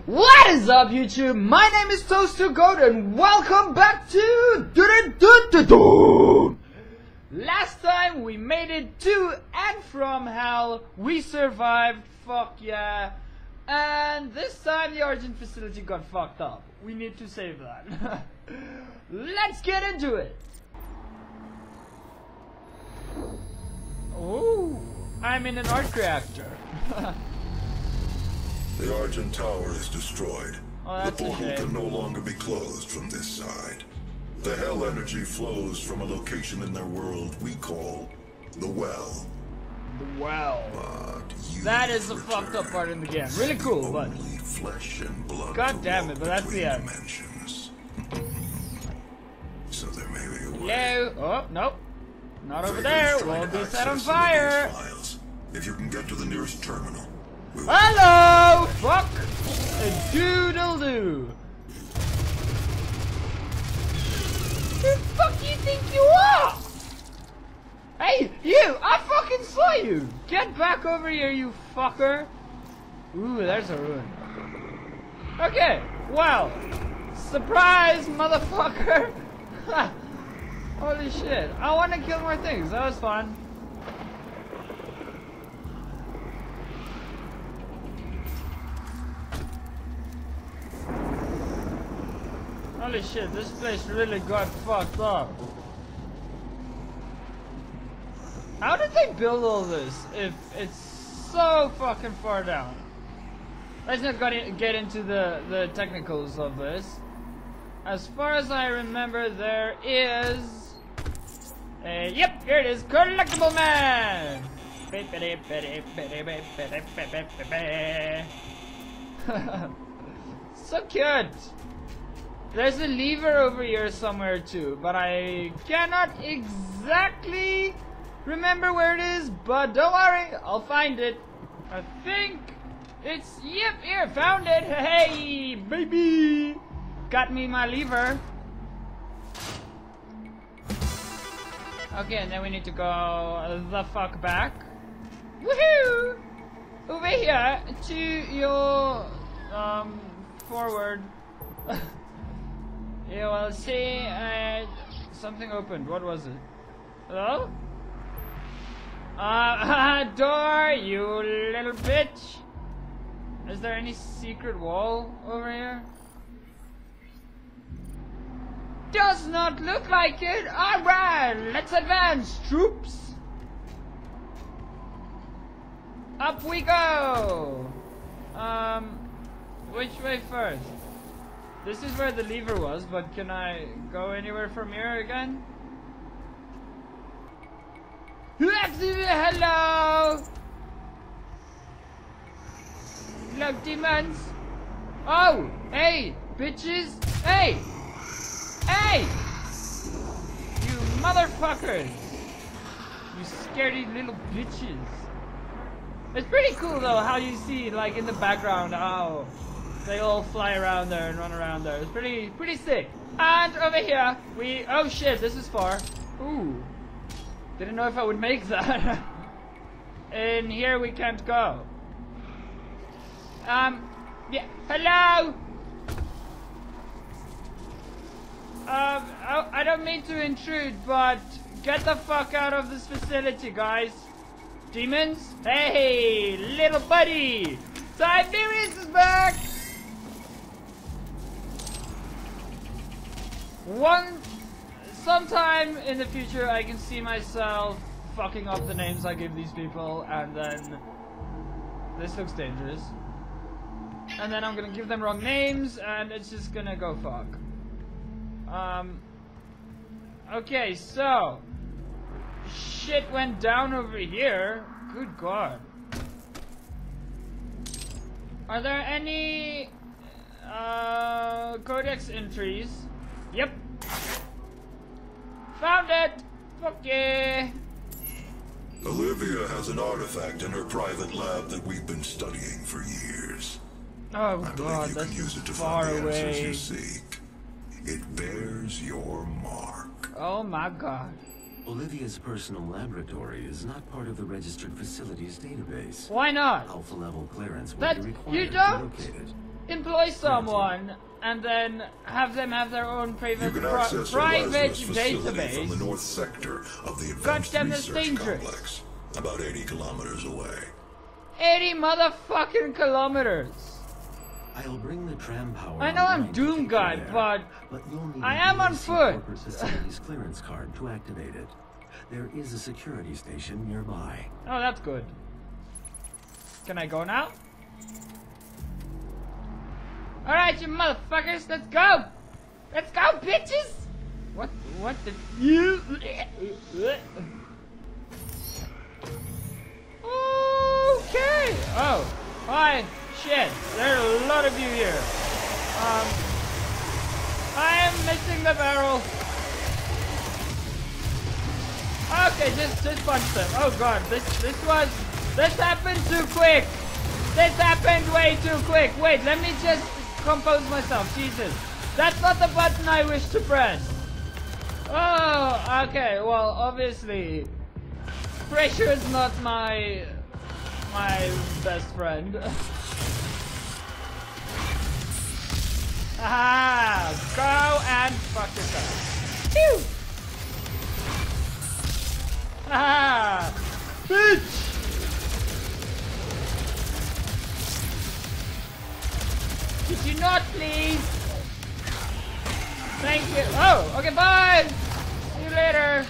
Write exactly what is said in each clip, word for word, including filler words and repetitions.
What is up, YouTube? My name is Toaster Goat and welcome back to do do do do. Last time we made it to and from hell. We survived, fuck yeah. And this time the origin facility got fucked up. We need to save that. Let's get into it. Oh, I'm in an arc reactor. The Argent Tower is destroyed. Oh, the portal okay. can no longer be closed from this side. The hell energy flows from a location in their world we call the Well. The Well. But you That is the return. fucked up part in the game. Really cool, but Only flesh and blood. God to damn walk it, but that's the between end. Dimensions. So there may be a way. hello. Oh, nope. Not over Vagrant's there. trying We'll to be set on access fire. Olivia's files. If you can get to the nearest terminal. We'll Hello! Fuck! A doodle doo! Who the fuck do you think you are? Hey, you! I fucking saw you! Get back over here, you fucker! Ooh, there's a ruin. Okay, well. Surprise, motherfucker! Holy shit. I want to kill more things. That was fun. Holy shit, this place really got fucked up. How did they build all this if it's so fucking far down? Let's not get into the, the technicals of this. As far as I remember, there is... a, yep, here it is, Collectible Man! So cute! There's a lever over here somewhere too, but I cannot exactly remember where it is, but don't worry, I'll find it. I think it's, yep, here, found it. Hey, baby! Got me my lever. Okay, and then we need to go the fuck back. Woohoo! Over here to your, um, forward. You will see, uh, something opened. What was it? Hello? Uh, door, you little bitch. Is there any secret wall over here? Does not look like it. Alright, let's advance, troops. Up we go. Um, which way first? This is where the lever was, but can I go anywhere from here again? Hello! Hello, demons! Oh! Hey! Bitches! Hey! Hey! You motherfuckers! You scaredy little bitches! It's pretty cool though how you see, like, in the background how they all fly around there and run around there. It's pretty, pretty sick. And over here, we... Oh shit, this is far. Ooh. Didn't know if I would make that. In here we can't go. Um, yeah, hello! Um, oh, I don't mean to intrude, but get the fuck out of this facility, guys. Demons? Hey, little buddy! Tiberius is back! One, sometime in the future I can see myself fucking up the names I give these people, and then this looks dangerous. And then I'm gonna give them wrong names, and it's just gonna go fuck. Um. Okay, so shit went down over here. Good God. Are there any uh, codex entries? Yep. Found it! Fuck yeah! Olivia has an artifact in her private lab that we've been studying for years. Oh I God, believe you that's can use it to far find the answers away. you seek. It bears your mark. Oh my God. Olivia's personal laboratory is not part of the registered facilities database. Why not? Alpha level clearance will That- be you required to don't? locate it. employ someone and then have them have their own private, You can pri access private Polarized's facility database. from the north sector of the God Advanced damn, that's Research dangerous. Complex, about eighty kilometers away. eighty motherfucking kilometers. I'll bring the tram power. I know I'm online to Doom take Guy, you there, but but you'll need I a am on B I C foot. corporate facilities clearance card to activate it. There is a security station nearby. Oh, that's good. Can I go now? Alright, you motherfuckers, let's go! Let's go, bitches! What, what the... You... Okay! Oh, hi, shit, there are a lot of you here. Um... I am missing the barrel. Okay, just, just punch them. Oh god, this, this was... This happened too quick! This happened way too quick! Wait, let me just compose myself. Jesus. That's not the button I wish to press. Oh, okay. Well, obviously, pressure is not my my best friend. Aha! Go and fuck yourself. Phew! Aha! Bitch! Could you not, please? Thank you. Oh, okay, bye! See you later.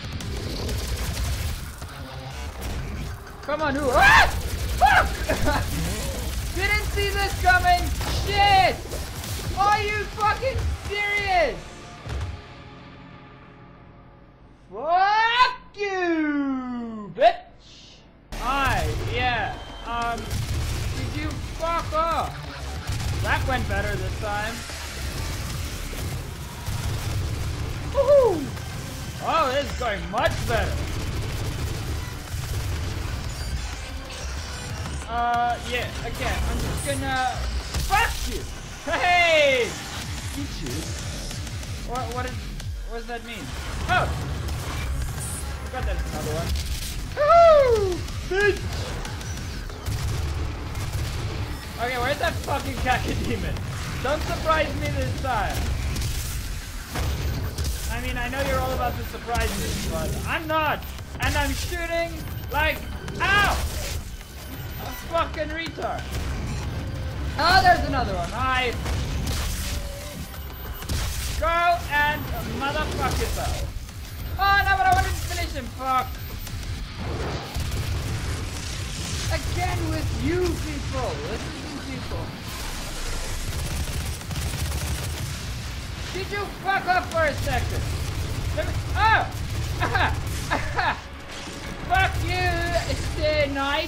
Come on, who? Ah! Fuck! Didn't see this coming! Shit! Are you fucking serious? Fuck you, bitch! Hi, yeah. Um, did you fuck off? That went better this time. Woohoo! Oh, this is going much better. Uh, yeah, okay, I'm just gonna... Fuck you! Hey! Eat you? What, what, is, what does that mean? Oh! I forgot there's another one. Woohoo! Bitch! Okay, where's that fucking cacodemon? Don't surprise me this time. I mean, I know you're all about to surprise me, but I'm not. And I'm shooting like, ow! A fucking retard. Oh, there's another one. Hi. Go and motherfuck yourself. Oh, no, but I wanted to finish him. Fuck. Again with you people. Listen to people. Did you fuck up for a second? Let me. Oh! Aha! Aha! Fuck you, stay night.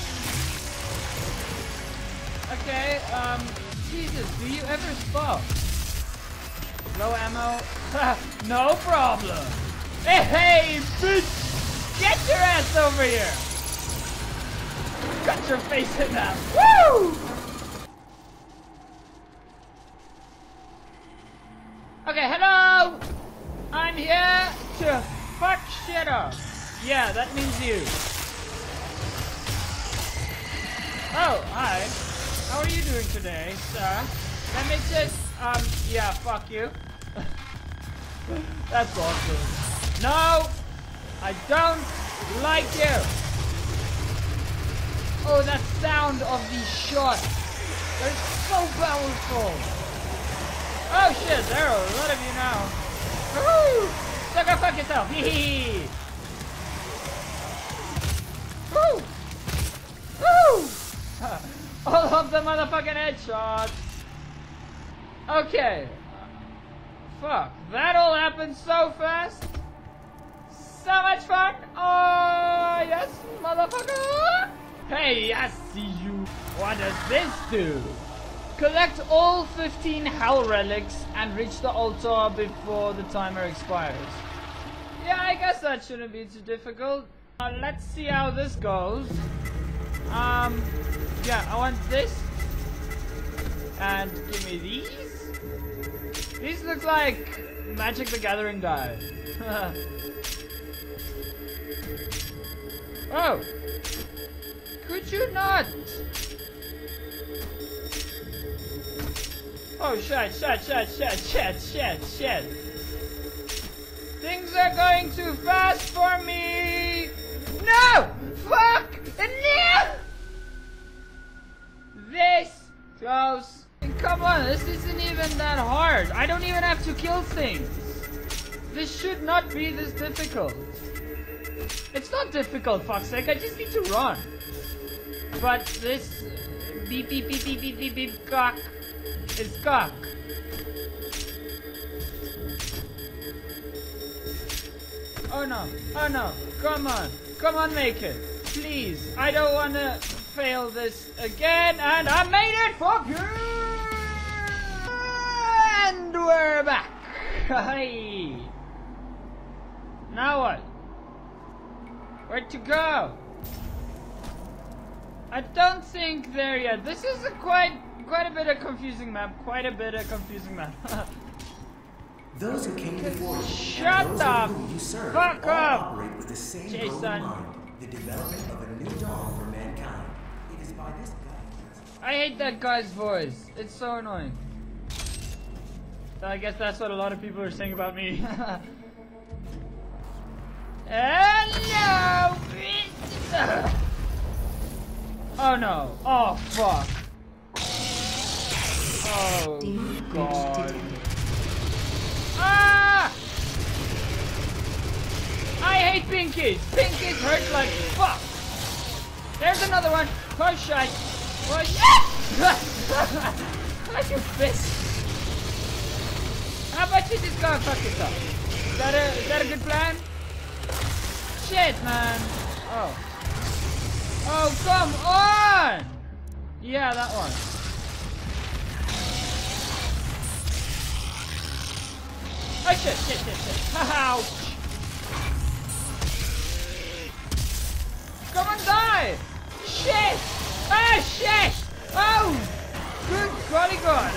Okay, um, Jesus, do you ever stop? Low ammo? No problem. Hey, hey, bitch! Get your ass over here! Cut your face in that. Woo! Okay, hello! I'm here to fuck shit up. Yeah, that means you. Oh, hi. How are you doing today, sir? Let me just, um, yeah, fuck you. That's awesome. No! I don't like you! Oh, that sound of these shots! They're so powerful! Oh shit, there are a lot of you now. Woohoo! So go fuck yourself! Hee Woo! Woo! All of the motherfucking headshots! Okay. Fuck, that all happened so fast! So much fun! Oh, yes, motherfucker! Hey, I see you. What does this do? Collect all fifteen hell relics and reach the altar before the timer expires. Yeah, I guess that shouldn't be too difficult. Uh, let's see how this goes. Um, yeah, I want this. And give me these. These look like Magic the Gathering die. Oh! Could you not? Oh shit, shit, shit, shit, shit, shit, shit. Things are going too fast for me. No! Fuck! No! This close. Come on, this isn't even that hard. I don't even have to kill things. This should not be this difficult. It's not difficult, fuck's sake. I just need to run. But this beep beep beep beep beep beep beep cock is cock. Oh no, oh no, come on, come on, make it. Please, I don't wanna fail this again, and I made it, fuck you! And we're back. Hey. Now what? Where to go? I don't think there yet. This is a quite, quite a bit of confusing map. Quite a bit of confusing map. Those who came before you, shut and those up! who you serve, Fuck all up! operate with the same Jason. goal in mind, the development of a new dawn for mankind. It is by this guidance. I hate that guy's voice. It's so annoying. I guess that's what a lot of people are saying about me. Hello! Oh no. Oh fuck. Oh god. Ah! I hate pinkies. Pinkies hurt like fuck. There's another one. Push shot. Push. Like your fist. How about you just go and fuck yourself? Is that a is that a good plan? Shit, man. Oh. Oh, come on! Yeah, that one. Oh shit, shit, shit, shit. Ouch! Come on, die! Shit! Ah, shit! Oh! Good golly god!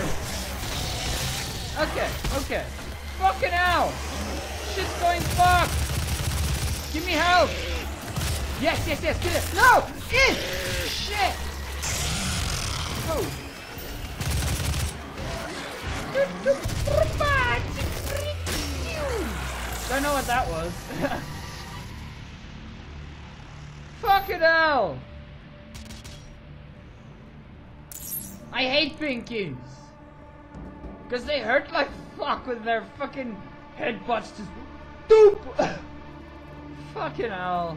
Okay, okay. Fucking hell! Shit's going fuck! Give me help! Yes, yes, yes, get it! No! Eh! Shit! Oh! Don't know what that was. Fucking hell! I hate pinkies! Because they hurt like fuck with their fucking headbutts just doop! Fucking hell.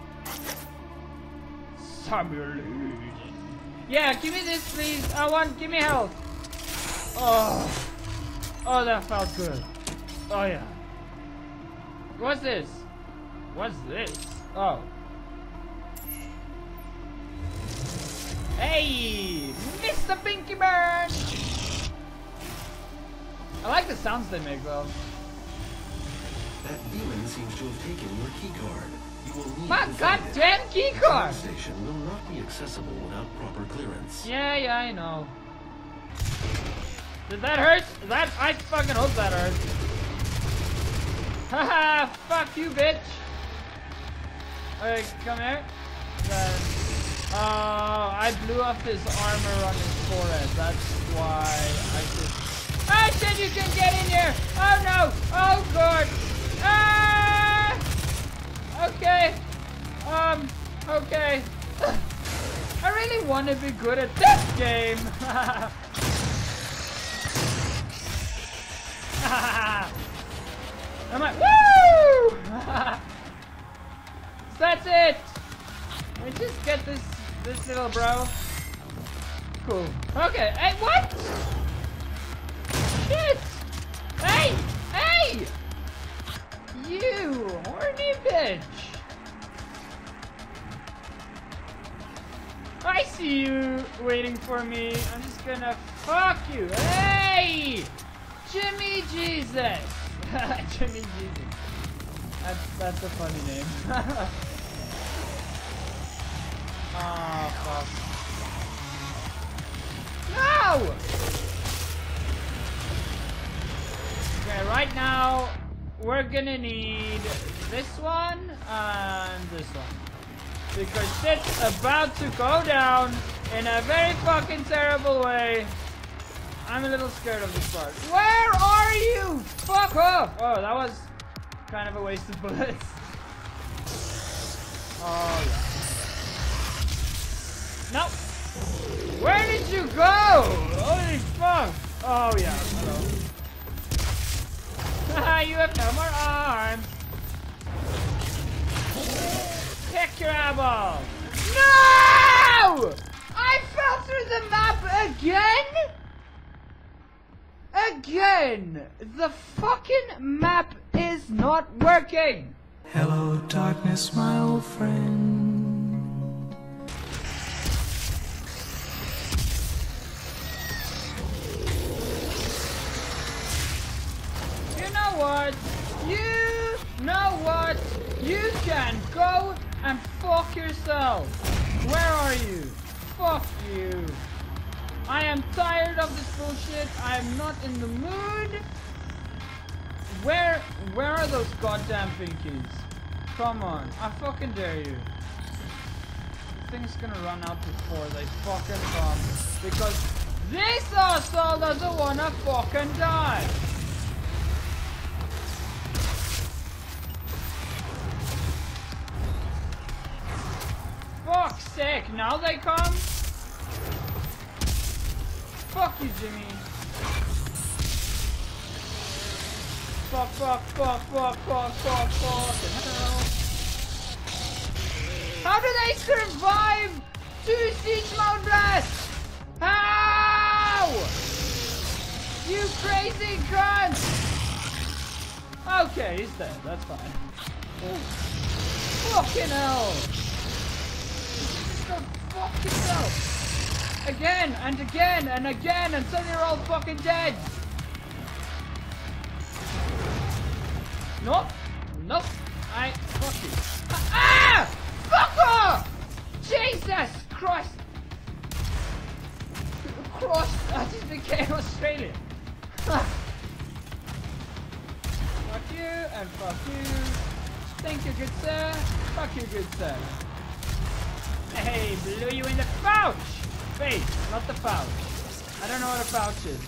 Simulation. Yeah, give me this please. I want, give me health. Oh. Oh, that felt good. Oh yeah. What's this? What's this? Oh. Hey, Mister Pinky Bird. I like the sounds they make though. That demon seems to have taken your keycard. You will need My to find it. goddamn keycard! The station will not be accessible without proper clearance. Yeah, yeah, I know. Did that hurt? That I fucking hope that hurt. Haha! Fuck you, bitch! Alright, come here. Then, oh, I blew off his armor on his forehead. That's why I just. I said you can get in here! Oh no! Oh god! Ah! Okay. Um, okay. I really want to be good at this game. I'm like, woo! So that's it. Let me just get this, this little bro. Cool. Okay. Hey, what? Shit! Hey! Hey! You horny bitch! I see you waiting for me. I'm just gonna fuck you. Hey! Jimmy Jesus! Jimmy Jesus. That's, that's a funny name. Oh, fuck. No! Okay, right now, we're gonna need this one and this one. Because shit's about to go down in a very fucking terrible way. I'm a little scared of this part. Where are you? Fuck off! Oh, that was kind of a waste of bullets. Oh, yeah. No! Where did you go? Holy fuck! Oh, yeah. Hello. Haha, you have no more arms. Pick your eyeball. No! I fell through the map again? Again! The fucking map is not working! Hello, darkness, my old friend. You know what? You know what? You can go and fuck yourself. Where are you? Fuck you. I am tired of this bullshit. I am not in the mood. Where, where are those goddamn pinkies? Come on, I fucking dare you. The thing's gonna run out before they fucking come. Because this asshole doesn't wanna fucking die. Fuck's sake, now they come? Fuck you, Jimmy. Fuck, fuck, fuck, fuck, fuck, fuck, fuck. How do they survive two siege mode blasts? How? You crazy cunt! Okay, he's dead. That's fine. Fucking hell! Just go fuck yourself! Again and again and again until you're all fucking dead! Nope. Nope. I fuck you. Ah! Fuck off! Jesus Christ! Cross. I just became Australian. Fuck you and fuck you. Thank you, good sir. Fuck you, good sir. Hey, blew you in the pouch! Face, not the pouch. I don't know what a pouch is.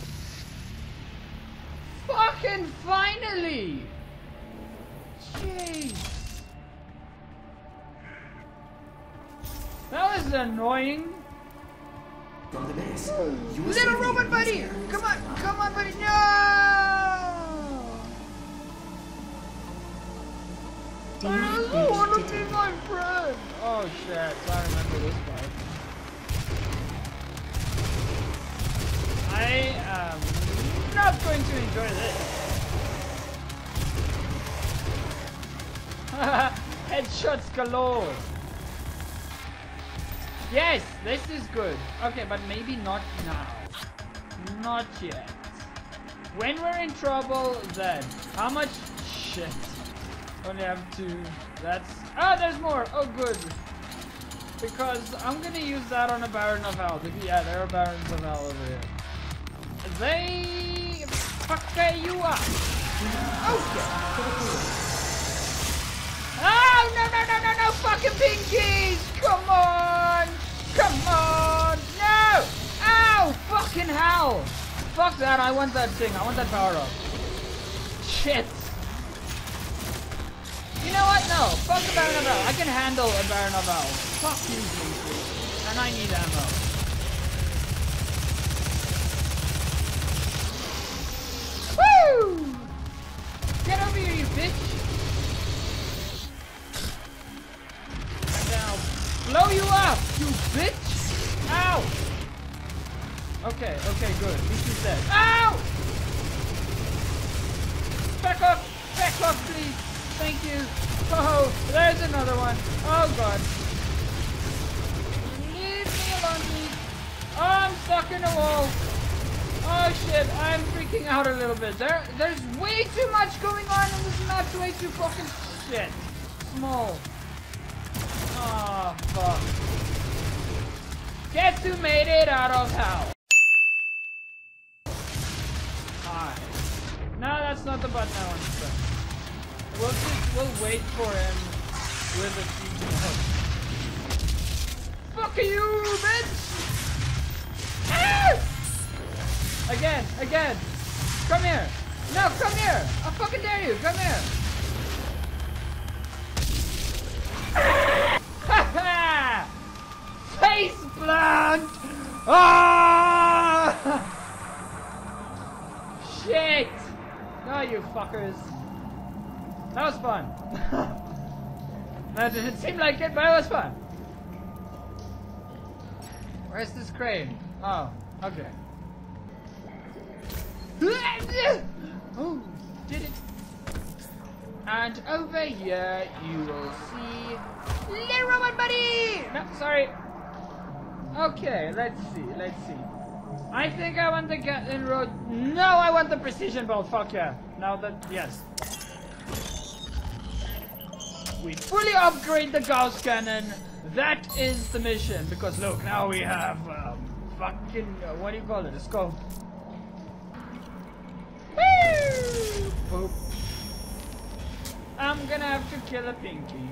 Fucking finally! Jeez. That was annoying. From the base. You Little robot buddy! Come on, come on, buddy! No! I don't want to be my friend! Oh shit, I remember this part. I am not going to enjoy this. Headshots galore. Yes, this is good. Okay, but maybe not now. Not yet. When we're in trouble, then. How much shit? Only have two. That's... Oh, there's more. Oh, good. Because I'm gonna use that on a Baron of Hell. Yeah, there are Barons of Hell over here. They... fuck you up. Okay. Oh, no, no, no, no, no, fucking pinkies! Come on! Come on! No! Ow! Fucking hell! Fuck that, I want that thing. I want that power up. Shit. You know what? No. Fuck the Baron of Hell. I can handle a Baron of Hell. Fuck you, pinkies. And I need ammo. Woo! Get over here, you bitch! Now, blow you up, you bitch! Ow! Okay, okay, good. At least he's dead. Ow! Back up! Back up, please! Thank you! Oh, there's another one! Oh god! Leave me alone, please! Oh, I'm stuck in a wall! Oh shit, I'm freaking out a little bit. There, there's way too much going on in this map. Way too fucking shit. Small. Oh fuck. Guess who made it out of hell? Hi. No, that's not the button I want to press. We'll just, we'll wait for him with a season hook. Fuck you, bitch! Ah! Again, again. Come here. No, come here. I fucking dare you. Come here. Ha Face plant. Ah! Shit. No, you fuckers. That was fun. That didn't seem like it, but it was fun. Where's this crane? Oh, okay. Oh, did it. And over here you will see little robot buddy! No, sorry. Okay, let's see, let's see. I think I want the Gatling Road. No, I want the precision bolt. Fuck yeah. Now that, yes. We fully upgrade the Gauss cannon. That is the mission. Because look, now we have um, fucking, uh, what do you call it? A scope. Woo! Boop. I'm gonna have to kill a Pinky.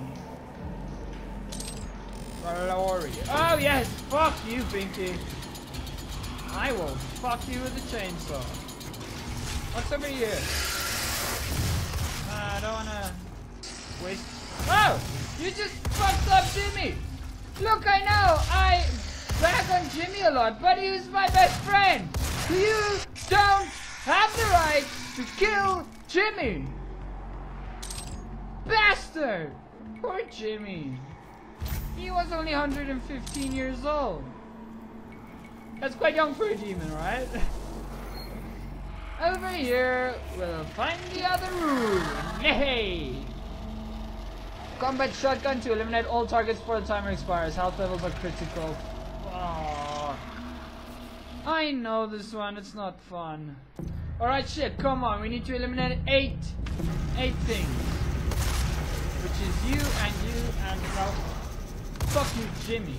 Glory. Oh yes, fuck you, Pinky. I will fuck you with a chainsaw. What's over here? Uh, I don't wanna waste. Oh! You just fucked up Jimmy! Look, I know I bag on Jimmy a lot, but he was my best friend! You don't have the right to kill Jimmy! Bastard! Poor Jimmy. He was only one hundred fifteen years old. That's quite young for a demon, right? Over here, we'll find the other room. Yay! Combat shotgun to eliminate all targets before the timer expires. Health levels are critical. Oh, I know this one. It's not fun. Alright, shit. Come on. We need to eliminate eight, eight things. Which is you and you and no. Fuck you, Jimmy.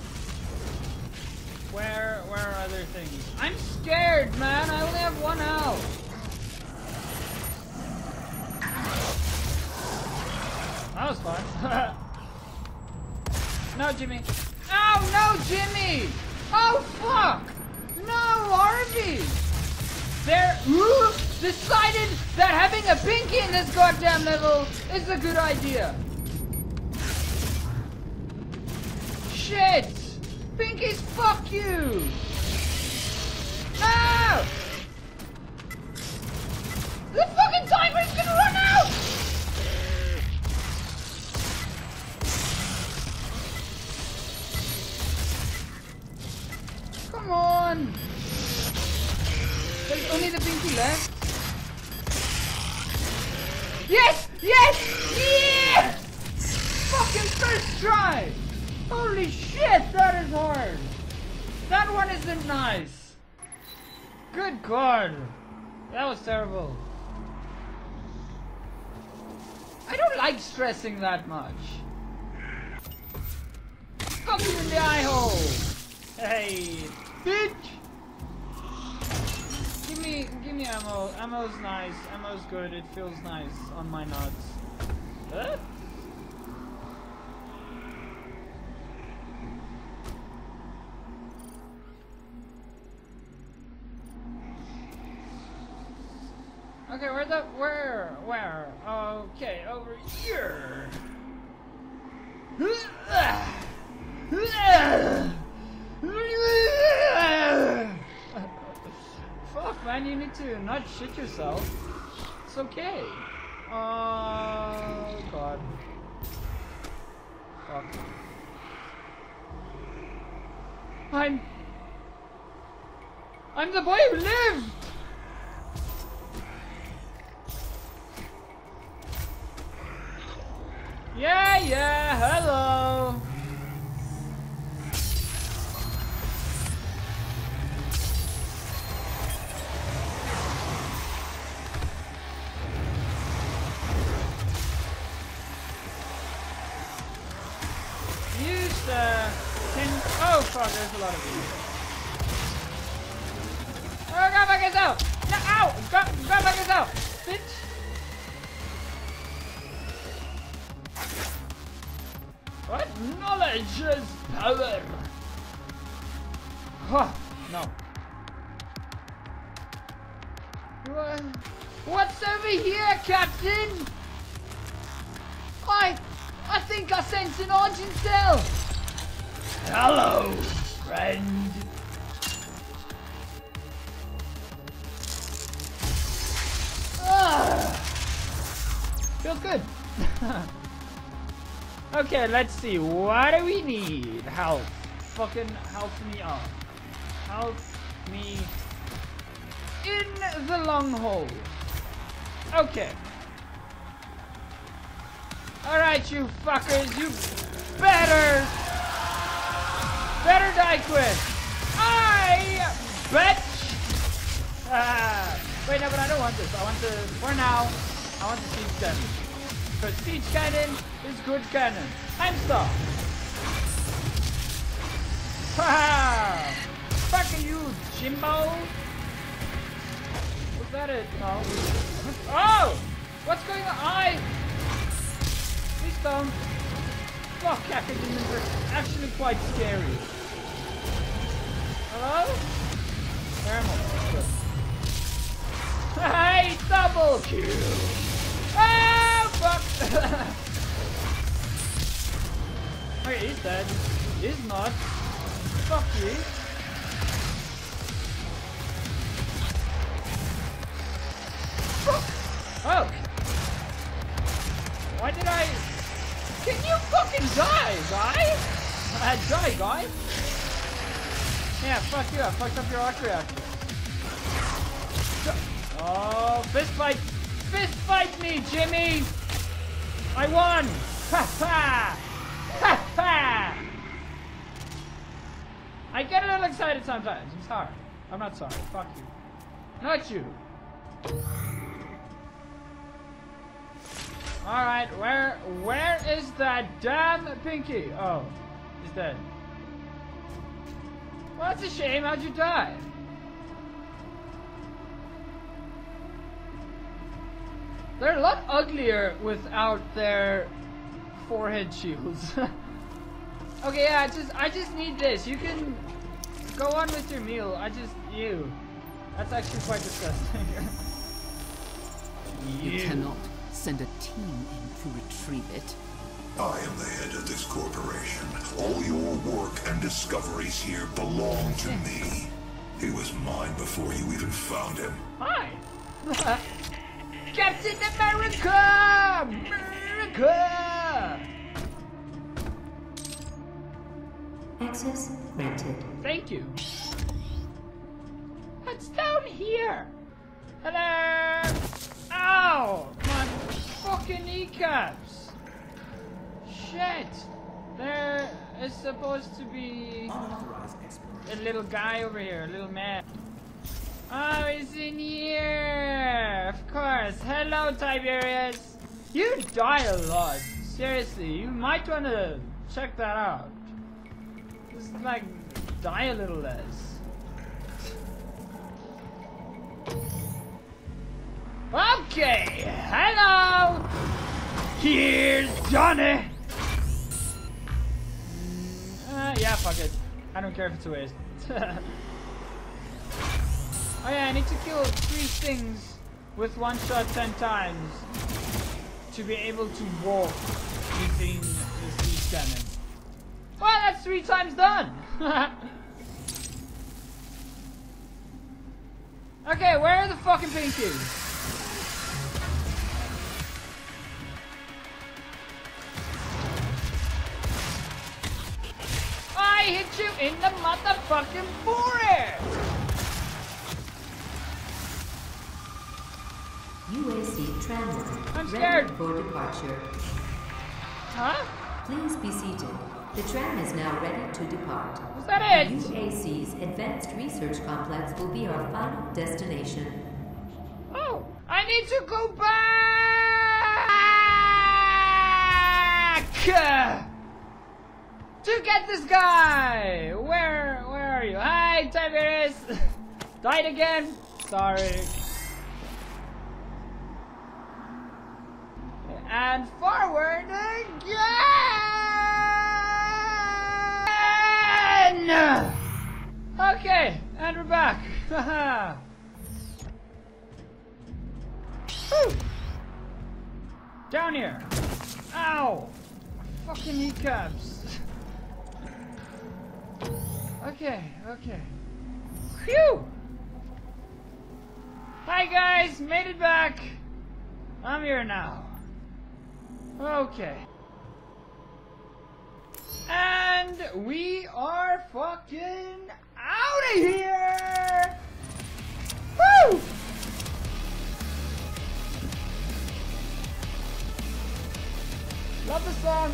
Where, where are other things? I'm scared, man. I only have one health. That was fun. No, Jimmy. Oh, no, Jimmy! Oh, fuck! No, Harvey! They're ooh, decided that having a Pinky in this goddamn level is a good idea. Shit! Pinkies, fuck you! No! The fucking timer is gonna run out! Come on! There's only the Pinky left. Yes! Yes! Yeah! Fucking first try! Holy shit, that is hard! That one isn't nice! Good god! That was terrible. I don't like stressing that much. Fuck you in the eye hole! Hey, bitch! Give me, give me ammo. Ammo's nice. Ammo's good. It feels nice on my nuts. Huh? Okay, where the where where? Okay, over here. Fuck, man, you need to not shit yourself. It's okay. Oh god. Fuck. I'm I'm the boy who lived! Yeah, yeah, hello! Use the... Can... Oh fuck, there's a lot of these. Oh, go back yourself! No, ow! Go, go back yourself! Bitch! What? Knowledge is power! Huh, no. What? What's over here, Captain? I, I think I sense an Argent cell. Hello, friend. Ah, feels good. Okay, let's see. What do we need? Help. Fucking help me up. Help me in the long hole. Okay. Alright, you fuckers, you better, better die quick. I bet. Ah, wait, no, but I don't want this. I want the, for now, I want the siege cannon. Because siege cannon is good cannon. I'm stuck. Haha! Fucking you, Jimbo! Was that it? No. Oh! What's going on? I. Please don't. Fuck, Caca demons are actually quite scary. Hello? Thermal. Good. Hey, double kill! Oh, fuck! Okay, he's dead. He's not. Fuck you. Oh! Why did I... Can you fucking die, guy? Uh, die, guy? Yeah, fuck you. I fucked up your arc reactor. Oh, fist fight! Fist fight me, Jimmy! I won! Ha ha! Ha ha! I get a little excited sometimes. I'm sorry. I'm not sorry. Fuck you. Not you. Alright, where where is that damn Pinky? Oh, he's dead. Well, that's a shame. How'd you die? They're a lot uglier without their forehead shields. Okay, yeah, I just I just need this. You can go on with your meal. I just you. That's actually quite disgusting. you. You cannot send a team in to retrieve it. I am the head of this corporation. All your work and discoveries here belong to me. He was mine before you even found him. Hi. Captain America! America! Access granted. Thank you. What's down here? Hello! Ow! My fucking kneecaps! Shit! There is supposed to be a little guy over here, a little man. Oh, he's in here! Of course. Hello, Tiberius! You die a lot. Seriously, you might want to check that out. Just like, die a little less. Okay, hello! Here's Johnny! Uh, yeah, fuck it. I don't care if it's a waste. Oh yeah, I need to kill three things with one shot ten times to be able to walk using the siege cannon. Well, that's three times done! Okay, where are the fucking pinkies? I hit you in the motherfucking forehead! U A C tramline. I'm scared. Ready for departure. Huh? Please be seated. The tram is now ready to depart. Was that it? U A C's Advanced Research Complex will be our final destination. Oh, I need to go back to get this guy. Where, where are you? Hi, Tiberius. Died again. Sorry. And forward again! Okay, and we're back. Woo! Down here. Ow! Fucking kneecaps. Okay, okay. Phew! Hi guys, made it back. I'm here now. Okay. And we are fucking out of here! Woo! Love the song.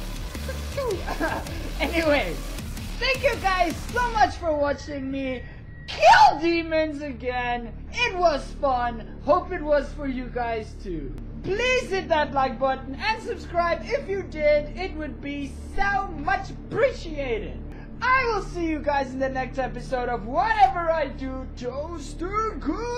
Anyway, thank you guys so much for watching me kill demons again. It was fun. Hope it was for you guys too. Please hit that like button and subscribe if you did. It would be so much appreciated. I will see you guys in the next episode of whatever I do. Toast to good.